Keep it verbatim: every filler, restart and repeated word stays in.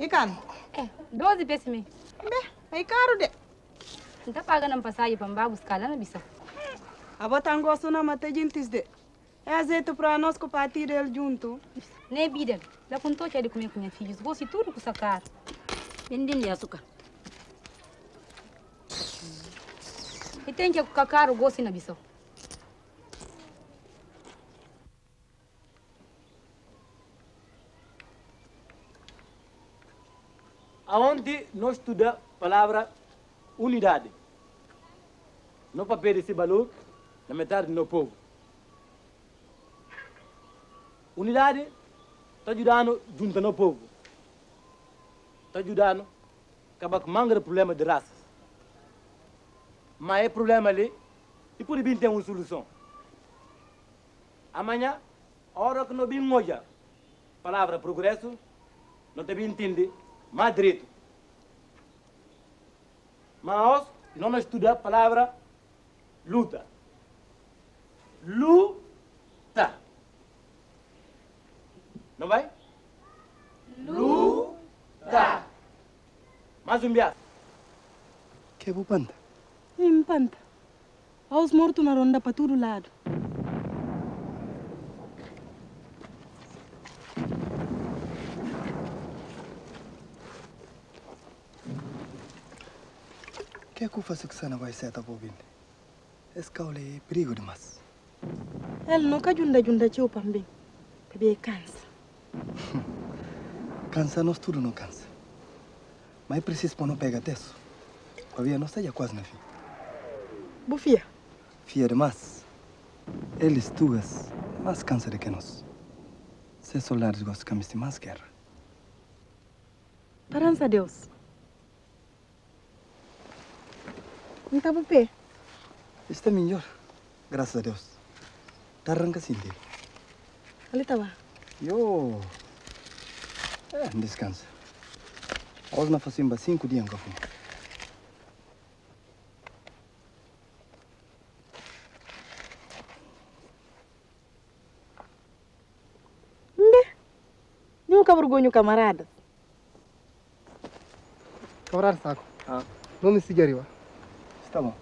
Ikan. Eh, dozi pesimi. Be, ay karu de. Nta paga nan pasaji pambabu skala na bisa. Abotango suna mata jintis de. É zeto para nós compartilhar ele junto. Ne bidel. La kunto chadi kume kunya fijis. Gosi tudo kusakar. Bendin ya suka. Itenje kukakaru gosi na bisa. Aonde nós estudamos a palavra unidade. No papel desse valor, na metade do povo. Unidade está ajudando junto no povo. Está ajudando a acabar com o problema de raças. Mas é problema ali e por bem ter uma solução. Amanhã, a hora que nós vimos hoje, a palavra progresso, nós também entendemos mais direito. Mas nós não estudamos a palavra luta. Luta. Não vai? Luta. Mais um bias. Que é panta? Hum, panta. Aos mortos na ronda para todo lado. Que é que eu faço que você não vai ser bobinho? Esse caule é perigo demais. Ele não quer junda junda tio também. Bebê cansa. Cansa nós tudo não cansa. Mas é preciso para não pegar teso. Para ver, não esteja quase na fia. Bufia. Fia demais. Eles tuas mais cansa do que nós. Se soldados gostam de mais guerra. Parança Deus. Não está por pé. Está melhor. Graças a Deus. Está arranca assim dele. Ali estava. Eu... É, descansa. Hoje não fazemos cinco dias que eu fui. Nunca vergonha o camarada. Camarada Saco. Ah. Não me siga, Está bom.